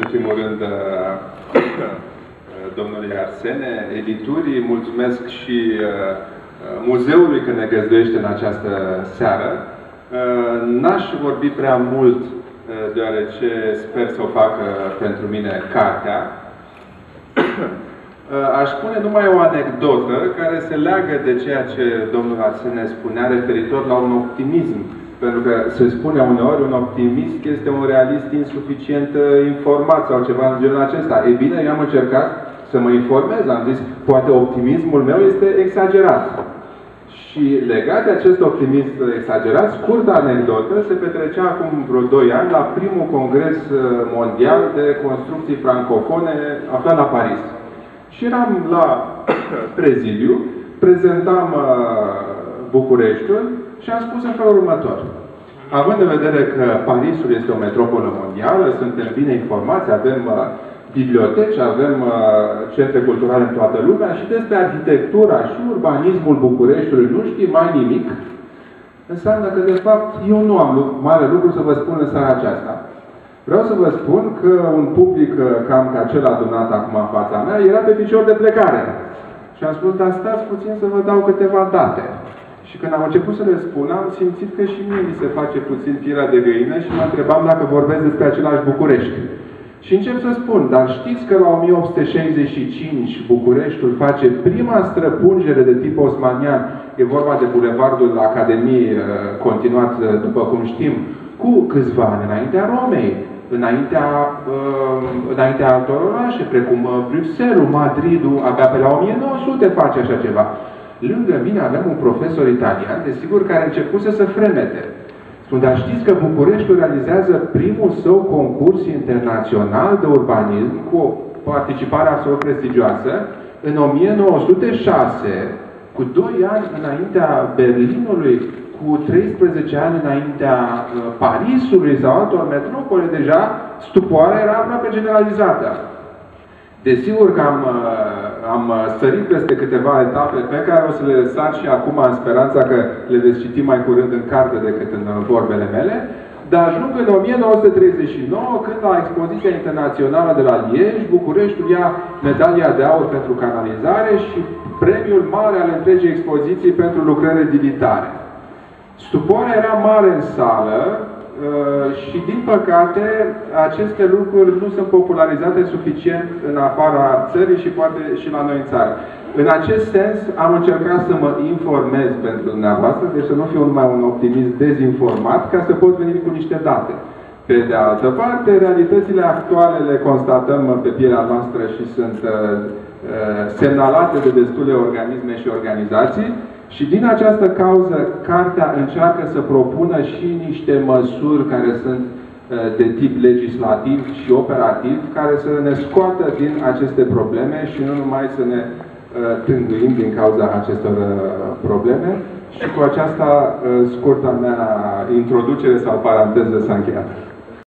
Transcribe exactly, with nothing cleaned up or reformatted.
primul rând domnului Arsene, editurii, mulțumesc și muzeului că ne găzduiește în această seară. N-aș vorbi prea mult, deoarece sper să o facă pentru mine cartea. Aș spune numai o anecdotă care se leagă de ceea ce domnul Arsene spunea referitor la un optimism. Pentru că se spune uneori, un optimist este un realist insuficient informat sau ceva în genul acesta. Ei bine, eu am încercat să mă informez, am zis, poate optimismul meu este exagerat. Și legat de acest optimism exagerat, scurtă anecdotă, se petrecea acum vreo doi ani la primul congres mondial de construcții francofone aflat la Paris. Și eram la prezidiu, prezentam Bucureștiul și am spus în felul următor. Având în vedere că Parisul este o metropolă mondială, suntem bine informați, avem uh, biblioteci, avem uh, centre culturale în toată lumea și despre arhitectura și urbanismul Bucureștiului nu știm mai nimic, înseamnă că, de fapt, eu nu am mare lucru să vă spun în seara aceasta. Vreau să vă spun că un public cam ca cel adunat acum în fața mea era pe picior de plecare. Și am spus, dar stați puțin să vă dau câteva date. Și când am început să le spun, am simțit că și mie mi se face puțin pielea de găină și mă întrebam dacă vorbesc despre același București. Și încep să spun, dar știți că la o mie opt sute șaizeci și cinci Bucureștiul face prima străpungere de tip osmanian, e vorba de bulevardul Academiei, continuat, după cum știm, cu câțiva ani înaintea Romei, înaintea, înaintea altor orașe, precum Bruxelles, Madridul, abia pe la o mie nouă sute face așa ceva. Lângă mine avem un profesor italian, desigur, care a început să se fremete. Spune, dar știți că Bucureștiul realizează primul său concurs internațional de urbanism cu o participare absolut prestigioasă în o mie nouă sute șase, cu doi ani înaintea Berlinului, cu treisprezece ani înaintea Parisului sau altor metropole, deja stupoarea era aproape generalizată. Desigur că am, am sărit peste câteva etape pe care o să le sar și acum în speranța că le veți citi mai curând în carte decât în vorbele mele, dar ajung în o mie nouă sute treizeci și nouă, când la expoziția internațională de la Liege, Bucureștiul ia medalia de aur pentru canalizare și premiul mare al întregii expoziții pentru lucrări edilitare. Stupoarea era mare în sală, și, din păcate, aceste lucruri nu sunt popularizate suficient în afara țării și poate și la noi în țară. În acest sens, am încercat să mă informez pentru dumneavoastră, deci să nu fiu numai un optimist dezinformat, ca să pot veni cu niște date. Pe de altă parte, realitățile actuale le constatăm pe pielea noastră și sunt uh, semnalate de destule organisme și organizații. Și din această cauză, cartea încearcă să propună și niște măsuri care sunt de tip legislativ și operativ, care să ne scoată din aceste probleme și nu numai să ne tânguim din cauza acestor probleme. Și cu aceasta scurta mea introducere sau paranteză s-a încheiat.